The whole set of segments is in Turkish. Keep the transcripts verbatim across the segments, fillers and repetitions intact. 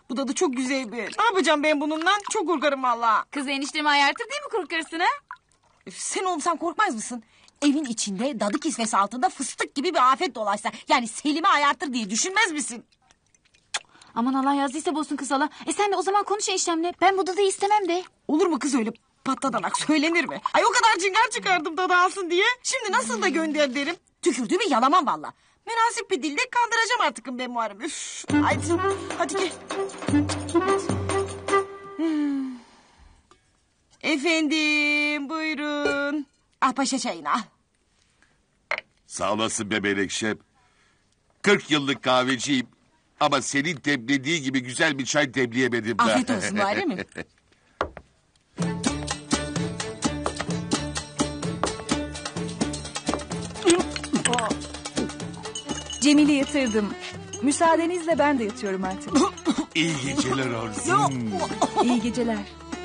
Bu dadı çok güzel bir. Ne yapacağım ben bununla? Çok korkarım valla. Kız eniştemi ayartır değil mi korkarsın ha? Sen olsan korkmaz mısın? Evin içinde dadı kisvesi altında fıstık gibi bir afet dolaysa... ...yani Selim'i ayartır diye düşünmez misin? Aman Allah yazdıysa bozsun kız hala. E sen de o zaman konuş eniştemle. Ben bu dadıyı istemem de. Olur mu kız öyle patladanak söylenir mi? Ay o kadar cingar çıkardım dadı alsın diye. Şimdi nasıl da gönder derim. Tükürdüğümü yalamam valla. Münasip bir dilde kandıracağım artık ben Muharrem. Üf. Haydi, hadi gel. Hmm. Efendim buyurun. Al paşa çayını al. Sağ olasın be Melekşem. Kırk yıllık kahveciyim. Ama senin demlediği gibi güzel bir çay demleyemedim ben. Afiyet olsun Muharrem'im. Cemil'i yatırdım. Müsaadenizle ben de yatıyorum artık. İyi geceler Arzu. İyi geceler.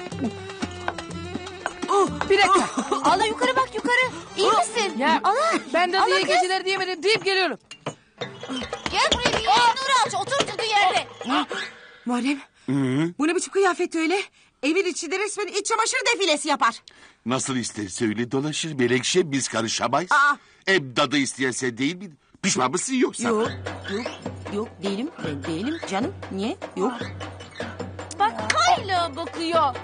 Bir dakika. Allah yukarı bak yukarı. İyi misin? Ya Allah. ben de Allah iyi kız. geceler diyemedim deyip geliyorum. Gel buraya bir yere Nur Ağaç otur durduğu yerde. Muharrem. Bu ne biçim kıyafet öyle? Evin içinde resmen iç çamaşır defilesi yapar. Nasıl isterse öyle dolaşır Melekşem, biz karışamayız. Aa. Hem dadı isteyen sen değil miydin? Pişman mısın yoksa? Yok, yok, yok değilim. Ben değilim canım. Niye? Yok. Bak hala bakıyor.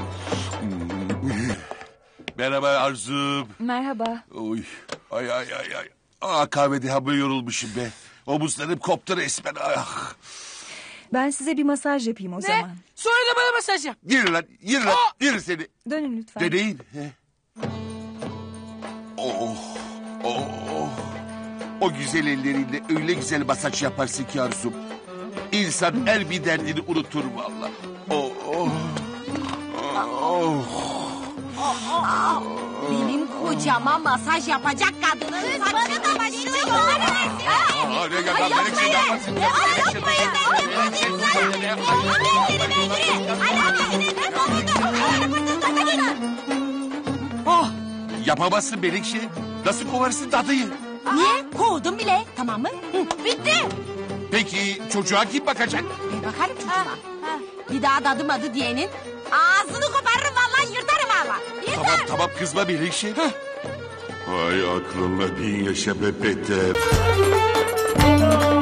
Merhaba Arzu. Merhaba. Oy. Ay ay ay ay. Aa, kahvede hamle yorulmuşum be. Omuzlarım koptu resmen. Ah. Ben size bir masaj yapayım o Ne? zaman. Sonra da bana mesaj yap. Yürü lan, yürü lan, yürü seni. Dönün lütfen. Deneyin. He. Oh, oh, oh. O güzel elleriyle öyle güzel masaj yaparsın ki Arzum. İnsan her bir derdini unutur vallahi. Oh, oh. Oh. Benim kocama masaj yapacak kadının saçını da başını yollara versin. Aa, ne kadar Melekşe ne yaparsın? Yapmayın ben. Yapmayın sana. Allah'ım seni beldiri. Hadi ben kovurdum. Oh. Yapamazsın Melekşe. Nasıl kovarsın dadıyı? Niye? Kovdum bile. Tamam mı? Hı, bitti. Peki çocuğa kim bakacak? Ben bakarım çocuğuma. Bir daha dadım adı diyenin ağzını koparırım vallahi yırtarım valla. Tamam tamam kızma Melekşe. Hay aklınla bin yaşa be Peter.